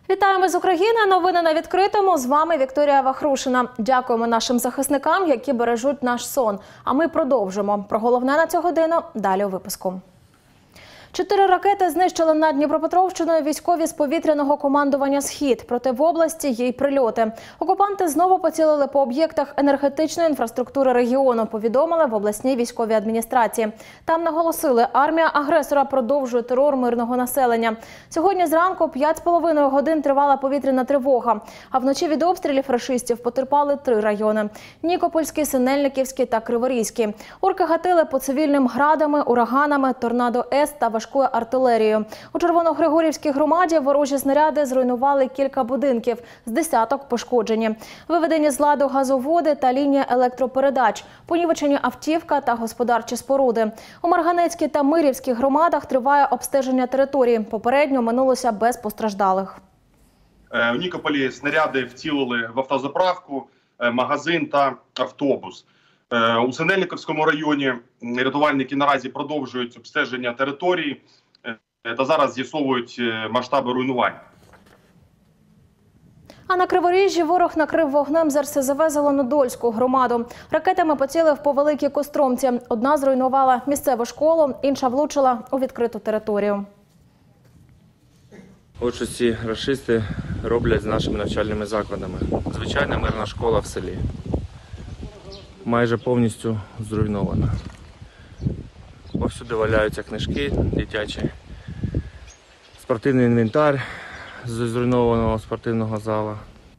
Вітаємо з України. Новини на відкритому. З вами Вікторія Вахрушина. Дякуємо нашим захисникам, які бережуть наш сон. А ми продовжимо. Про головне на цю годину далі у випуску. 4 ракети знищили над Дніпропетровщиною військові з повітряного командування «Схід». Проте в області є й прильоти. Окупанти знову поцілили по об'єктах енергетичної інфраструктури регіону, повідомили в обласній військовій адміністрації. Там наголосили, армія агресора продовжує терор мирного населення. Сьогодні зранку 5,5 годин тривала повітряна тривога. А вночі від обстрілів рашистів потерпали 3 райони – Нікопольський, Синельниківський та Криворізький. Орки гатили по цивільним градами, ураганами, торнадо-С та важкою артилерією. У Червоногригорівській громаді ворожі снаряди зруйнували кілька будинків, з десяток пошкоджені. Виведені з ладу газоводи та лінія електропередач, понівечені автівка та господарчі споруди. У Марганецькій та Мирівській громадах триває обстеження території. Попередньо минулося без постраждалих. У Нікополі снаряди вцілили в автозаправку, магазин та автобус. У Синельниковському районі рятувальники наразі продовжують обстеження території та зараз з'ясовують масштаби руйнувань. А на Криворіжжі ворог накрив вогнем з РСЗВ Зеленодольську громаду. Ракетами поцілив по Великій Костромці. Одна зруйнувала місцеву школу, інша влучила у відкриту територію. От що ці рашисти роблять з нашими навчальними закладами. Звичайна мирна школа в селі. Майже повністю зруйнована. Повсюди валяються книжки дитячі, спортивний інвентар з зруйнованого спортивного зала.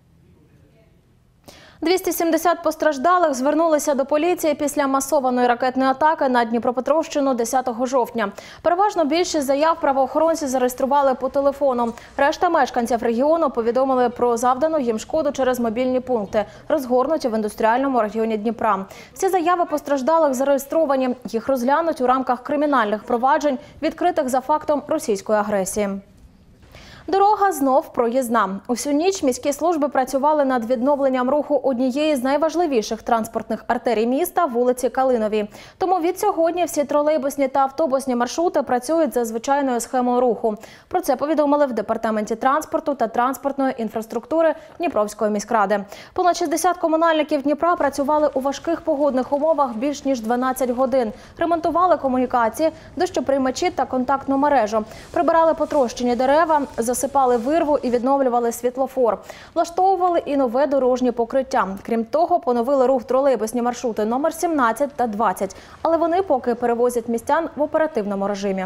270 постраждалих звернулися до поліції після масованої ракетної атаки на Дніпропетровщину 10 жовтня. Переважно більшість заяв правоохоронці зареєстрували по телефону. Решта мешканців регіону повідомили про завдану їм шкоду через мобільні пункти, розгорнуті в індустріальному районі Дніпра. Всі заяви постраждалих зареєстровані. Їх розглянуть у рамках кримінальних проваджень, відкритих за фактом російської агресії. Дорога знов проїзна. Усю ніч міські служби працювали над відновленням руху однієї з найважливіших транспортних артерій міста – вулиці Калиновій. Тому від сьогодні всі тролейбусні та автобусні маршрути працюють за звичайною схемою руху. Про це повідомили в Департаменті транспорту та транспортної інфраструктури Дніпровської міськради. Понад 60 комунальників Дніпра працювали у важких погодних умовах більш ніж 12 годин. Ремонтували комунікації, дощоприймачі та контактну мережу. Прибирали потрощені дерева, засипали вирву і відновлювали світлофор. Влаштовували і нове дорожнє покриття. Крім того, поновили рух тролейбусні маршрути номер 17 та 20. Але вони поки перевозять містян в оперативному режимі.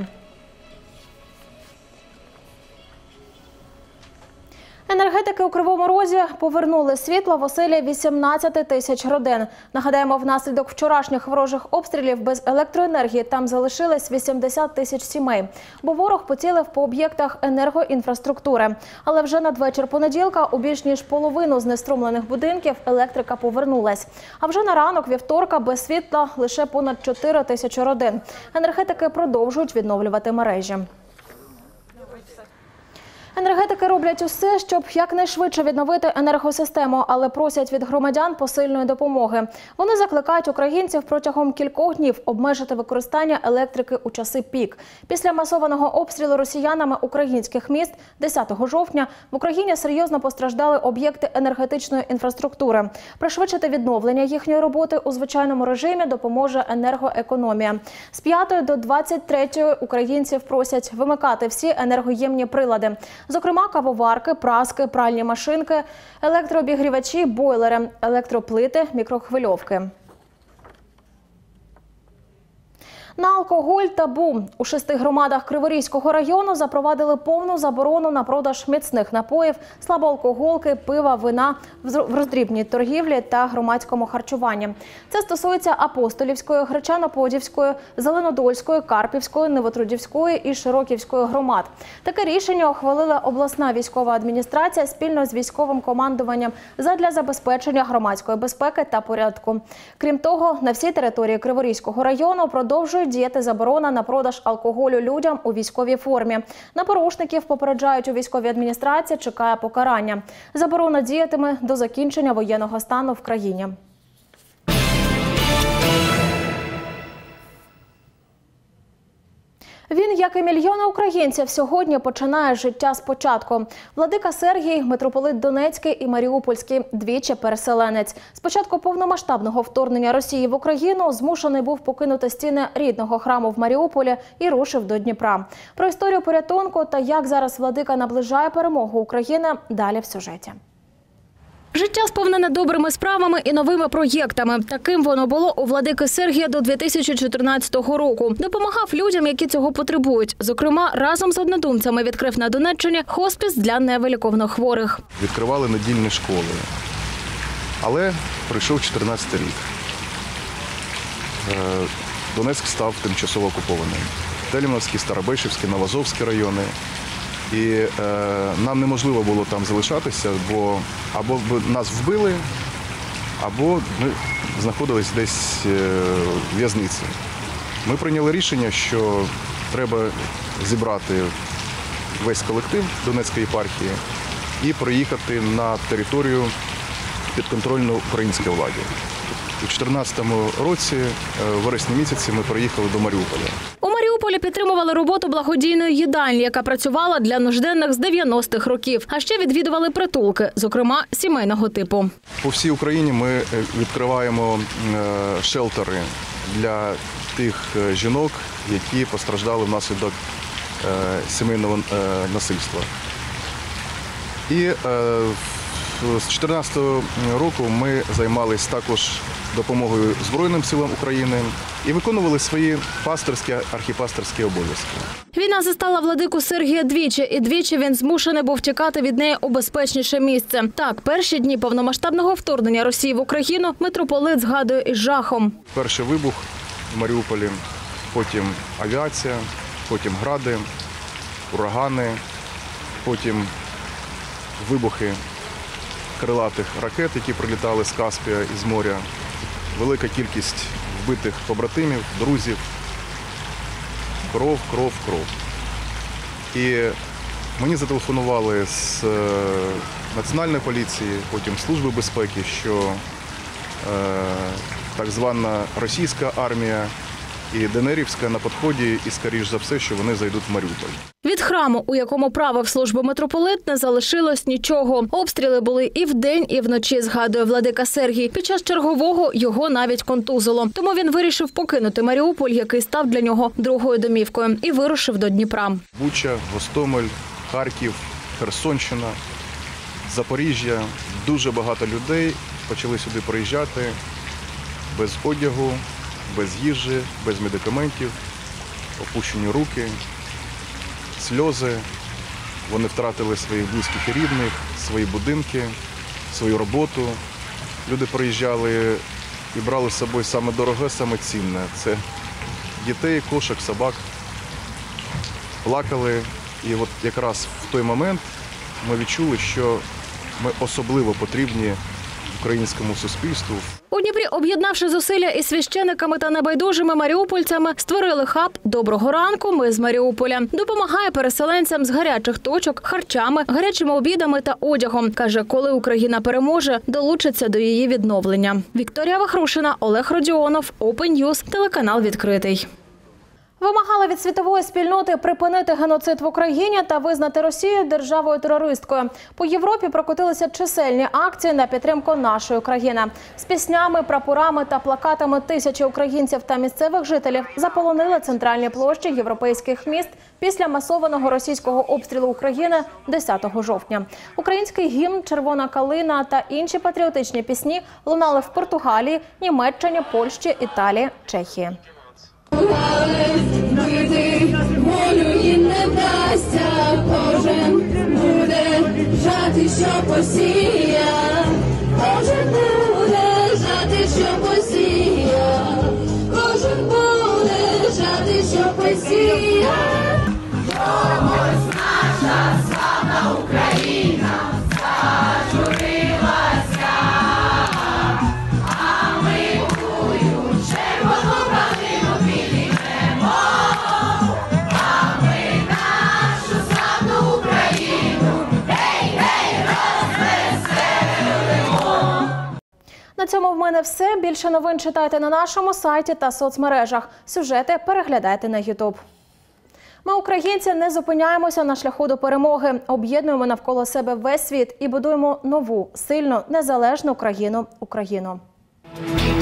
Енергетики у Кривому Розі повернули світло в оселі 18 тисяч родин. Нагадаємо, внаслідок вчорашніх ворожих обстрілів без електроенергії там залишились 80 тисяч сімей. Бо ворог поцілив по об'єктах енергоінфраструктури. Але вже надвечір понеділка у більш ніж половину знеструмлених будинків електрика повернулась. А вже на ранок вівторка без світла лише понад 4 тисячі родин. Енергетики продовжують відновлювати мережі. Енергетики роблять усе, щоб якнайшвидше відновити енергосистему, але просять від громадян посильної допомоги. Вони закликають українців протягом кількох днів обмежити використання електрики у часи пік. Після масованого обстрілу росіянами українських міст 10 жовтня в Україні серйозно постраждали об'єкти енергетичної інфраструктури. Пришвидшити відновлення їхньої роботи у звичайному режимі допоможе енергоекономія. З 5 до 23 українців просять вимикати всі енергоємні прилади. Зокрема, кавоварки, праски, пральні машинки, електрообігрівачі, бойлери, електроплити, мікрохвильовки. На алкоголь табу. У 6 громадах Криворізького району запровадили повну заборону на продаж міцних напоїв, слабоалкоголки, пива, вина в роздрібній торгівлі та громадському харчуванні. Це стосується Апостолівської, Гречано-Подільської, Зеленодольської, Карпівської, Новотрудівської і Широківської громад. Таке рішення ухвалила обласна військова адміністрація спільно з військовим командуванням задля забезпечення громадської безпеки та порядку. Крім того, на всій території Криворізького району продовжують діяти заборона на продаж алкоголю людям у військовій формі. На порушників, попереджають у військовій адміністрації, чекає покарання. Заборона діятиме до закінчення воєнного стану в країні. Він, як і мільйони українців, сьогодні починає життя спочатку. Владика Сергій – митрополит Донецький і Маріупольський, двічі переселенець. З початку повномасштабного вторгнення Росії в Україну змушений був покинути стіни рідного храму в Маріуполі і рушив до Дніпра. Про історію порятунку та як зараз владика наближає перемогу України – далі в сюжеті. Життя сповнене добрими справами і новими проєктами. Таким воно було у владики Сергія до 2014 року. Допомагав людям, які цього потребують. Зокрема, разом з однодумцями відкрив на Донеччині хоспіс для невиліковно хворих. Відкривали недільні школи. Але прийшов 14-й рік. Донецьк став тимчасово окупованим. Телімновський, Старобешівський, Новоазовський райони. І нам неможливо було там залишатися, бо або нас вбили, або ми знаходились десь в в'язниці. Ми прийняли рішення, що треба зібрати весь колектив Донецької єпархії і приїхати на територію підконтрольну українській владі. У 2014 році, в вересні місяці, ми приїхали до Маріуполя. У Маріуполі підтримували роботу благодійної їдальні, яка працювала для нужденних з 90-х років. А ще відвідували притулки, зокрема сімейного типу. По всій Україні ми відкриваємо шелтери для тих жінок, які постраждали внаслідок сімейного насильства. І з 2014 року ми займалися також допомогою Збройним силам України і виконували свої пастирські, архіпастерські обов'язки. Війна застала владику Сергія двічі, і двічі він змушений був тікати від неї у безпечніше місце. Так, перші дні повномасштабного вторгнення Росії в Україну митрополит згадує із жахом. Перший вибух в Маріуполі, потім авіація, потім гради, урагани, потім вибухи крилатих ракет, які прилітали з Каспія і з моря, велика кількість вбитих побратимів, друзів, кров. І мені зателефонували з Національної поліції, потім Служби безпеки, що так звана російська армія і ДНРівська на підході, і, скоріш за все, що вони зайдуть в Маріуполь. Від храму, у якому правив службу митрополит, не залишилось нічого. Обстріли були і вдень, і вночі, згадує владика Сергій. Під час чергового його навіть контузило. Тому він вирішив покинути Маріуполь, який став для нього другою домівкою, і вирушив до Дніпра. Буча, Гостомель, Харків, Херсонщина, Запоріжжя. Дуже багато людей почали сюди приїжджати без одягу, без їжі, без медикаментів, опущені руки, сльози. Вони втратили своїх близьких і рідних, свої будинки, свою роботу. Люди приїжджали і брали з собою саме дороге, саме цінне. Це дітей, кошок, собак. Плакали. І от якраз в той момент ми відчули, що ми особливо потрібні українському суспільству. У Дніпрі, об'єднавши зусилля із священиками та небайдужими маріупольцями, створили хаб «Доброго ранку, ми з Маріуполя». Допомагає переселенцям з гарячих точок харчами, гарячими обідами та одягом. Каже, коли Україна переможе, долучиться до її відновлення. Вікторія Вахрушина, Олег Родіонов, Open News, телеканал «Відкритий». Вимагали від світової спільноти припинити геноцид в Україні та визнати Росію державою-терористкою. По Європі прокотилися чисельні акції на підтримку нашої країни. З піснями, прапорами та плакатами тисячі українців та місцевих жителів заполонили центральні площі європейських міст після масованого російського обстрілу України 10 жовтня. Український гімн, червона калина та інші патріотичні пісні лунали в Португалії, Німеччині, Польщі, Італії, Чехії. Бити волю їм не вдасться, кожен буде жати, що посіяв, кожен буде жати, що посіяв, кожен буде жати, що посіяв. Ось наша славна Україна зажурилася, а ми тую червону калину підіймемо, а ми нашу славну Україну, гей, гей, розвеселимо. На цьому в мене все. Більше новин читайте на нашому сайті та соцмережах. Сюжети переглядайте на YouTube. Ми, українці, не зупиняємося на шляху до перемоги. Об'єднуємо навколо себе весь світ і будуємо нову, сильну, незалежну країну – Україну.